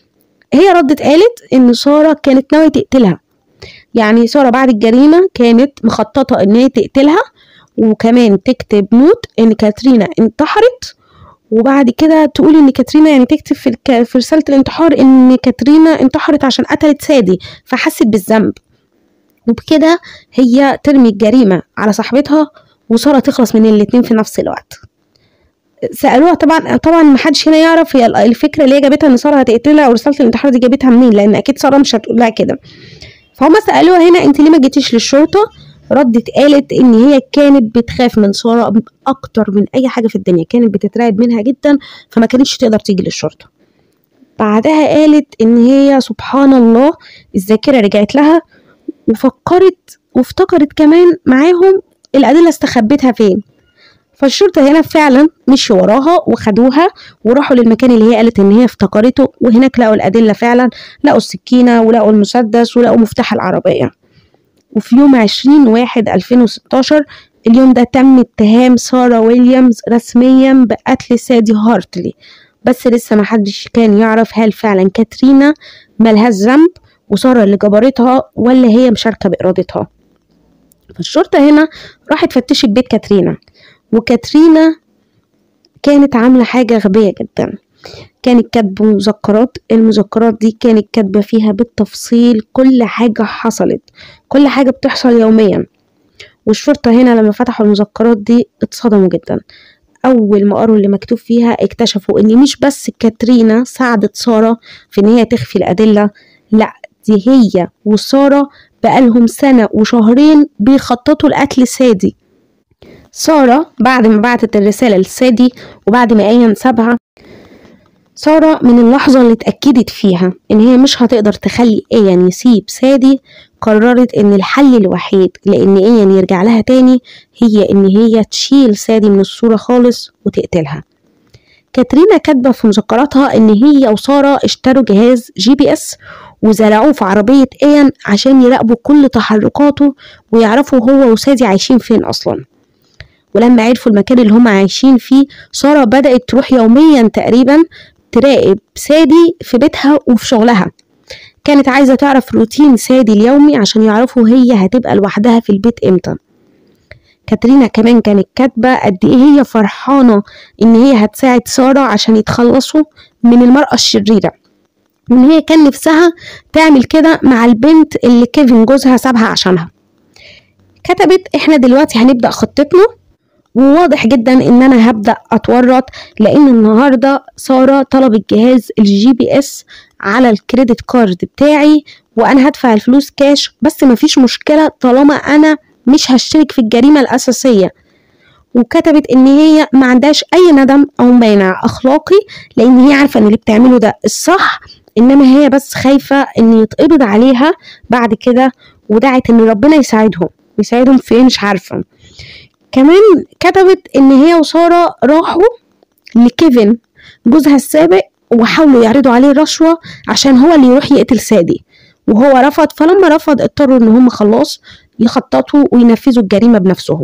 هي ردت قالت ان سارة كانت ناوية تقتلها، يعني سارة بعد الجريمة كانت مخططة ان هي تقتلها، وكمان تكتب نوت ان كاترينا انتحرت، وبعد كده تقول ان كاترينا، يعني تكتب في رسالة الانتحار ان كاترينا انتحرت عشان قتلت سادي فحست بالذنب، وبكده هي ترمي الجريمة على صاحبتها وسارة تخلص من الاتنين في نفس الوقت. سألوها طبعا محدش هنا يعرف هي الفكرة اللي هي جابتها ان سارة هتقتلها او رسالة الانتحار دي جابتها منين، لان اكيد سارة مش هتقول لها كده. فهم سألوها هنا انت ليه ما جيتيش للشرطة؟ ردت قالت ان هي كانت بتخاف من سارة اكتر من اي حاجة في الدنيا، كانت بتترعب منها جدا فما كانتش تقدر تيجي للشرطة. بعدها قالت ان هي سبحان الله الذاكرة رجعت لها وفكرت وافتكرت كمان معاهم الأدلة استخبتها فين. فالشرطة هنا فعلا مشوا وراها وخدوها وراحوا للمكان اللي هي قالت ان هي افتكرته، وهناك لقوا الأدلة فعلا، لقوا السكينة ولقوا المسدس ولقوا مفتاح العربية. وفي يوم 20/1/2016 اليوم ده تم اتهام سارة ويليامز رسميا بقتل سادي هارتلي، بس لسه محدش كان يعرف هل فعلا كاترينا ملهاش ذنب وسارة اللي جبرتها ولا هي مشاركة بإرادتها. فالشرطة هنا راحت فتشت بيت كاترينا، وكاترينا كانت عاملة حاجة غبية جدا، كانت كاتبة مذكرات. المذكرات دي كانت كاتبة فيها بالتفصيل كل حاجة حصلت، كل حاجة بتحصل يوميا. والشرطة هنا لما فتحوا المذكرات دي اتصدموا جدا. أول ما قروا اللي مكتوب فيها اكتشفوا إن مش بس كاترينا ساعدت سارة في إن هي تخفي الأدلة، لأ دي هي وسارة بقالهم سنة وشهرين بيخططوا لقتل سادي. سارة بعد ما بعتت الرسالة لسادي وبعد ما ايان سابها، سارة من اللحظة اللي اتأكدت فيها ان هي مش هتقدر تخلي ايان يسيب سادي، قررت ان الحل الوحيد لان ايان يرجع لها تاني هي ان هي تشيل سادي من الصورة خالص وتقتلها. كاترينا كاتبة في مذكراتها ان هي وسارة اشتروا جهاز GPS وزرعوه في عربية ايان عشان يراقبوا كل تحركاته ويعرفوا هو وسادي عايشين فين اصلا. ولما عرفوا المكان اللي هم عايشين فيه، سارة بدأت تروح يوميا تقريبا تراقب سادي في بيتها وفي شغلها. كانت عايزة تعرف روتين سادي اليومي عشان يعرفوا هي هتبقى لوحدها في البيت امتى. كاترينا كمان كانت كاتبة قد ايه هي فرحانة ان هي هتساعد سارة عشان يتخلصوا من المرأة الشريرة، وان هي كان نفسها تعمل كده مع البنت اللي كيفن جوزها سابها عشانها. كتبت احنا دلوقتي هنبدأ خطتنا، وواضح جدا ان انا هبدأ اتورط لان النهاردة سارة طلبت جهاز الGPS على الكريدت كارد بتاعي وانا هدفع الفلوس كاش، بس مفيش مشكلة طالما انا مش هشترك في الجريمة الاساسية. وكتبت ان هي ما عندهاش اي ندم او مانع اخلاقي لان هي عارفة ان اللي بتعمله ده الصح، انما هي بس خايفة ان يتقبض عليها بعد كده، ودعت ان ربنا يساعدهم فين مش عارفة. كمان كتبت ان هي وسارة راحوا لكيفن جوزها السابق وحاولوا يعرضوا عليه رشوة عشان هو اللي يروح يقتل سادي، وهو رفض. فلما رفض اضطروا ان هم خلاص يخططوا وينفذوا الجريمة بنفسهم.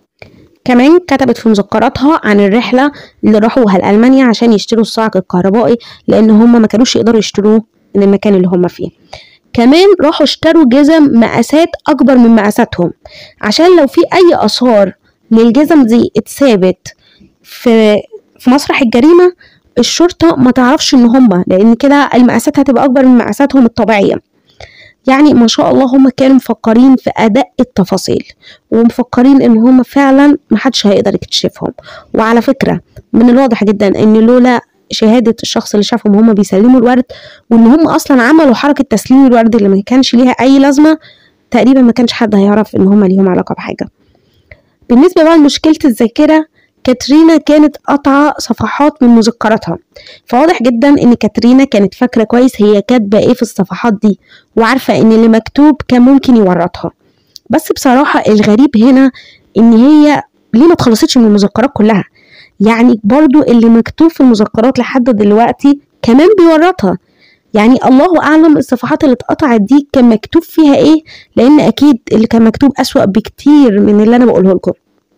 كمان كتبت في مذكراتها عن الرحلة اللي راحوها لألمانيا عشان يشتروا الصاعق الكهربائي لان هم ما كانوش يقدروا يشتروه من المكان اللي هم فيه. كمان راحوا اشتروا جزم مقاسات اكبر من مقاساتهم عشان لو في اي اثار للجزم دي اتثابت في مسرح الجريمة الشرطة ما تعرفش ان هم، لان كده المقاسات هتبقى اكبر من مقاساتهم الطبيعية. يعني ما شاء الله هم كانوا مفكرين في اداء التفاصيل ومفكرين ان هم فعلا محدش هيقدر يكتشفهم. وعلى فكرة من الواضح جدا ان لولا شهادة الشخص اللي شافهم هم بيسلموا الورد وان هم اصلا عملوا حركة تسليم الورد اللي ما كانش ليها اي لازمة، تقريبا ما كانش حد هيعرف ان هم ليهم علاقة بحاجة. بالنسبة بقى لمشكلة الذاكرة، كاترينا كانت قطعة صفحات من مذكراتها، فواضح جدا ان كاترينا كانت فاكرة كويس هي كاتبة ايه في الصفحات دي وعارفة ان اللي مكتوب كان ممكن يورطها. بس بصراحة الغريب هنا ان هي ليه ما تخلصتش من المذكرات كلها، يعني برضو اللي مكتوب في المذكرات لحد دلوقتي كمان بيورطها. يعني الله اعلم الصفحات اللي اتقطعت دي كان مكتوب فيها ايه، لان اكيد اللي كان مكتوب اسوأ بكتير من اللي انا بقوله لكم.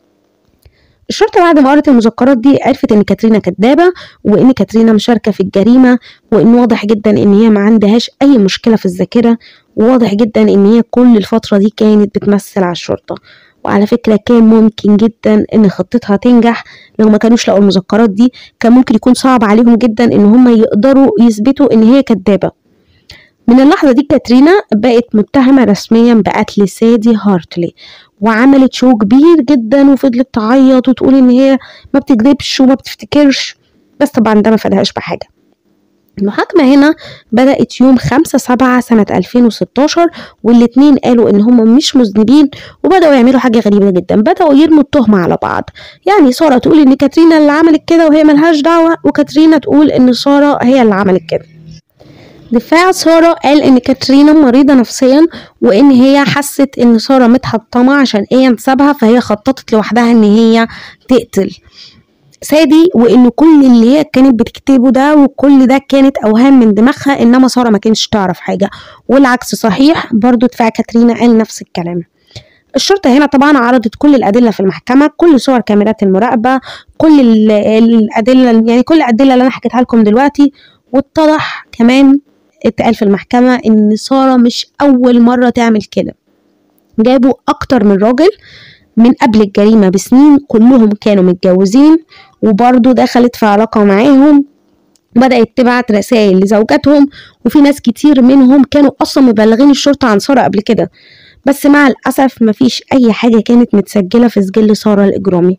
الشرطة بعد ما قرأت المذكرات دي عرفت ان كاترينا كدابة، وان كاترينا مشاركة في الجريمة، وان واضح جدا ان هي ما عندهاش اي مشكلة في الذاكرة، وواضح جدا ان هي كل الفترة دي كانت بتمثل على الشرطة. وعلى فكرة كان ممكن جدا ان خطتها تنجح لو ما كانوش لقوا المذكرات دي. كان ممكن يكون صعب عليهم جدا ان هم يقدروا يثبتوا ان هي كدابة. من اللحظة دي كاترينا بقت متهمة رسميا بقتل سادي هارتلي، وعملت شو كبير جدا وفضلت تعيط وتقول ان هي ما بتكذبش وما بتفتكرش، بس طبعا ده ما فادهاش بحاجة. المحاكمة هنا بدأت يوم 5/7 سنة 2016، والاتنين قالوا ان هم مش مذنبين، وبدأوا يعملوا حاجة غريبة جدا، بدأوا يرموا التهمة على بعض. يعني سارة تقول ان كاترينا اللي عملت كده وهي ملهاش دعوة، وكاترينا تقول ان سارة هي اللي عملت كده. دفاع سارة قال ان كاترينا مريضة نفسيا، وان هي حست ان سارة متحطمة عشان ايه سابها، فهي خططت لوحدها ان هي تقتل سادي، وان كل اللي هي كانت بتكتبه ده وكل ده كانت اوهام من دماغها، انما سارة ما كانتش تعرف حاجة. والعكس صحيح، برضو دفاع كاترينا قال نفس الكلام. الشرطة هنا طبعا عرضت كل الأدلة في المحكمة، كل صور كاميرات المراقبة، كل الأدلة، يعني كل الأدلة اللي أنا حكيتها لكم دلوقتي. واتضح كمان اتقال في المحكمة ان سارة مش اول مرة تعمل كده، جابوا اكتر من راجل من قبل الجريمة بسنين، كلهم كانوا متجوزين وبرضو دخلت في علاقة معاهم، بدأت تبعت رسائل لزوجاتهم، وفي ناس كتير منهم كانوا اصلا مبلغين الشرطة عن سارة قبل كده، بس مع الاسف مفيش اي حاجة كانت متسجلة في سجل سارة الاجرامي.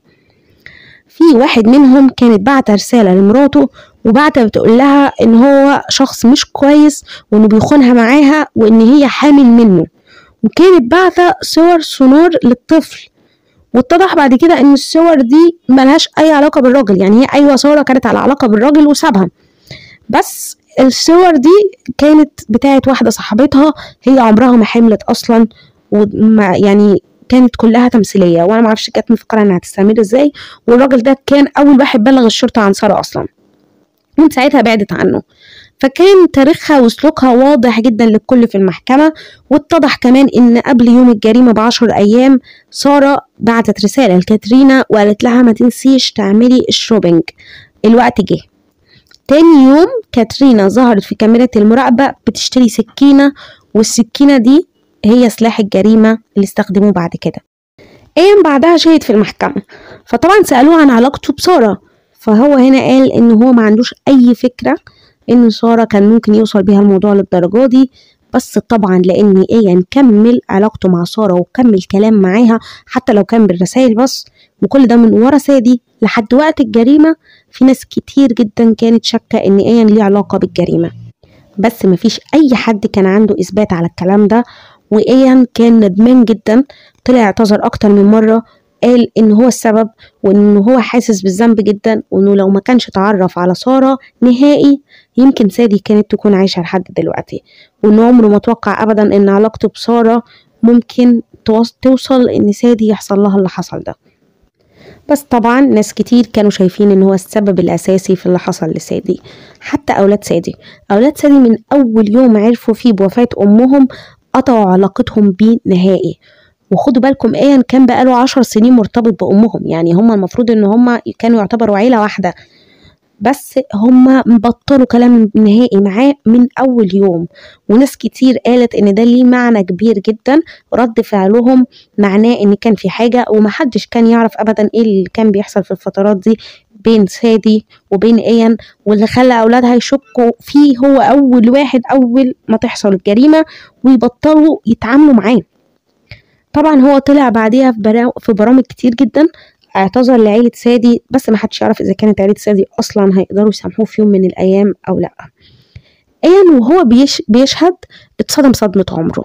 في واحد منهم كانت بعت رسالة لمراته، وبعتها بتقول لها ان هو شخص مش كويس وانه بيخونها معاها وان هي حامل منه، وكانت بعتها صور سونار للطفل. واتضح بعد كده ان الصور دي ملهاش اي علاقة بالراجل، يعني هي ايوه سارة كانت على علاقة بالراجل وسابها، بس الصور دي كانت بتاعت واحدة صاحبتها هي عمرها ما حملت اصلا، وما يعني كانت كلها تمثيليه، وانا ما اعرفش كانت مفكره انها هتستمر ازاي. والراجل ده كان اول واحد بلغ الشرطه عن ساره اصلا، من ساعتها بعدت عنه. فكان تاريخها وسلوكها واضح جدا للكل في المحكمه. واتضح كمان ان قبل يوم الجريمه ب10 ايام ساره بعتت رساله لكاترينا وقالت لها ما تنسيش تعملي الشوبينج، الوقت جه. تاني يوم كاترينا ظهرت في كاميرا المراقبه بتشتري سكينه، والسكينه دي هي سلاح الجريمة اللي استخدموه بعد كده. ايام بعدها شهد في المحكمة، فطبعا سألوه عن علاقته بسارة، فهو هنا قال ان هو ما عندوش اي فكرة ان سارة كان ممكن يوصل بيها الموضوع للدرجة دي، بس طبعا لان نكمل علاقته مع سارة وكمل كلام معاها حتى لو كان بالرسائل بس، وكل ده من ورا سادي لحد وقت الجريمة، في ناس كتير جدا كانت شاكة ان ليه علاقة بالجريمة، بس مفيش اي حد كان عنده اثبات على الكلام ده. وإيان كان ندمان جدا، طلع اعتذر اكتر من مرة، قال ان هو السبب وان هو حاسس بالذنب جدا، وانه لو ما كانش اتعرف على سارة نهائي يمكن سادي كانت تكون عايشة لحد دلوقتي، وانه عمره ما توقع ابدا ان علاقته بسارة ممكن توصل ان سادي يحصل لها اللي حصل ده. بس طبعا ناس كتير كانوا شايفين ان هو السبب الاساسي في اللي حصل لسادي. حتى اولاد سادي من اول يوم عرفوا فيه بوفاة امهم قطعوا علاقتهم بيه نهائي. وخدوا بالكم إيان كان بقاله 10 سنين مرتبط بأمهم، يعني هما المفروض ان هما كانوا يعتبروا عيلة واحدة، بس هما بطلوا كلام نهائي معاه من أول يوم. وناس كتير قالت ان ده ليه معنى كبير جدا، رد فعلهم معناه ان كان في حاجة، ومحدش كان يعرف أبدا ايه اللي كان بيحصل في الفترات دي بين سادي وبين إيان، واللي خلى أولادها يشكوا فيه هو أول واحد أول ما تحصل الجريمة ويبطلوا يتعاملوا معاه. طبعا هو طلع بعديها في برامج كتير جدا اعتذر لعيلة سادي، بس ما حدش يعرف إذا كانت عيلة سادي أصلا هيقدروا يسامحوه في يوم من الأيام أو لأ. إيان وهو بيشهد اتصدم صدمة عمره،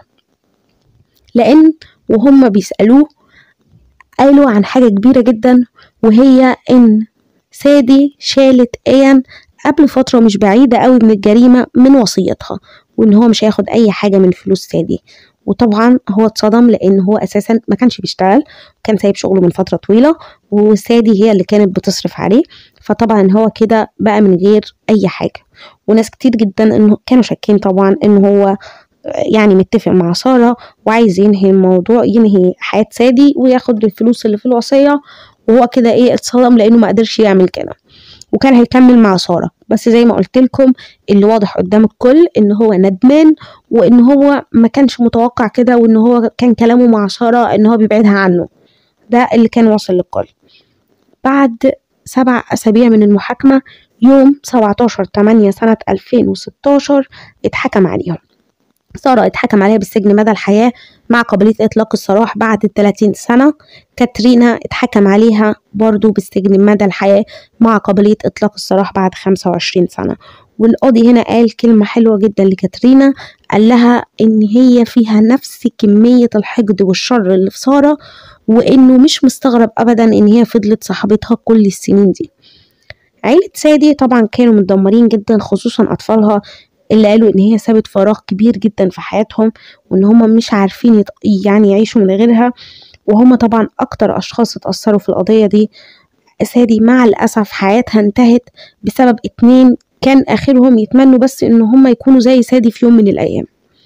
لأن وهم بيسألوه قالوا عن حاجة كبيرة جدا، وهي إن سادي شالت إيان قبل فترة مش بعيدة قوي من الجريمة من وصيتها، وإن هو مش هياخد أي حاجة من فلوس سادي. وطبعا هو اتصدم لأن هو أساسا ما كانش بيشتغل، كان سايب شغله من فترة طويلة، وسادي هي اللي كانت بتصرف عليه. فطبعا هو كده بقى من غير اي حاجة. وناس كتير جدا انه كانوا شاكين طبعا ان هو يعني متفق مع سارة وعايز ينهي الموضوع، ينهي حياة سادي وياخد الفلوس اللي في الوصية، وهو كده اتصدم لانه ما قدرش يعمل كده وكان هيكمل مع سارة. بس زي ما قلت لكم اللي واضح قدام الكل ان هو ندمان، وان هو ما كانش متوقع كده، وان هو كان كلامه مع سارة ان هو بيبعدها عنه. ده اللي كان واصل للكل. بعد 7 أسابيع من المحاكمة يوم 17/8 سنة 2016 اتحكم عليهم. سارة اتحكم عليها بالسجن مدى الحياة مع قابلية إطلاق السراح بعد 30 سنة. كاترينا اتحكم عليها برضو بالسجن مدى الحياة مع قابلية إطلاق السراح بعد 25 سنة. والقاضي هنا قال كلمة حلوة جدا لكاترينا، قال لها إن هي فيها نفس كمية الحقد والشر اللي في سارة، وإنه مش مستغرب أبدا إن هي فضلت صاحبتها كل السنين دي. عيلة سادي طبعا كانوا متدمرين جدا، خصوصا أطفالها اللي قالوا ان هي سابت فراغ كبير جدا في حياتهم، وان هم مش عارفين يعني يعيشوا من غيرها. وهم طبعا اكتر اشخاص اتأثروا في القضية دي. سادي مع الاسف حياتها انتهت بسبب 2 كان اخرهم يتمنوا بس ان هم يكونوا زي سادي في يوم من الايام.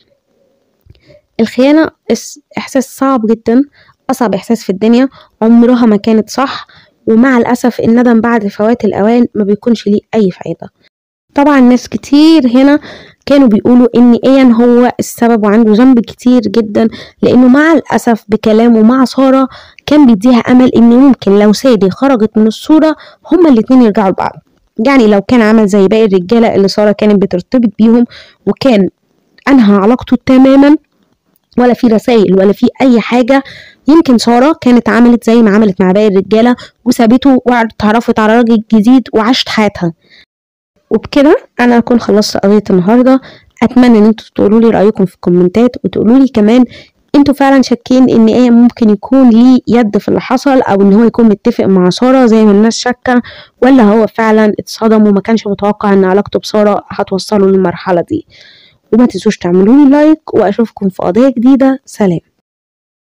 الخيانة احساس صعب جدا، اصعب احساس في الدنيا، عمرها ما كانت صح، ومع الاسف الندم بعد فوات الاوان ما بيكونش ليه اي فايدة. طبعا ناس كتير هنا كانوا بيقولوا ان ايان هو السبب وعنده ذنب كتير جدا، لانه مع الاسف بكلامه مع سارة كان بيديها امل ان ممكن لو سادي خرجت من الصورة هما الاتنين يرجعوا لبعض. يعني لو كان عمل زي باقي الرجالة اللي سارة كانت بترتبط بيهم وكان انهى علاقته تماما، ولا في رسائل ولا في اي حاجة، يمكن سارة كانت عملت زي ما عملت مع باقي الرجالة وسابته واتعرفت على راجل جديد وعاشت حياتها. وبكده انا اكون خلصت قضية النهاردة. اتمنى ان انتوا تقولوا لي رأيكم في الكومنتات، وتقولوا لي كمان انتوا فعلا شاكين ان ايه ممكن يكون ليه يد في اللي حصل، او ان هو يكون متفق مع سارة زي ما الناس شاكة، ولا هو فعلا اتصدم وما كانش متوقع ان علاقته بسارة هتوصله للمرحلة دي. وما تنسوش تعملوا لي لايك، واشوفكم في قضية جديدة. سلام.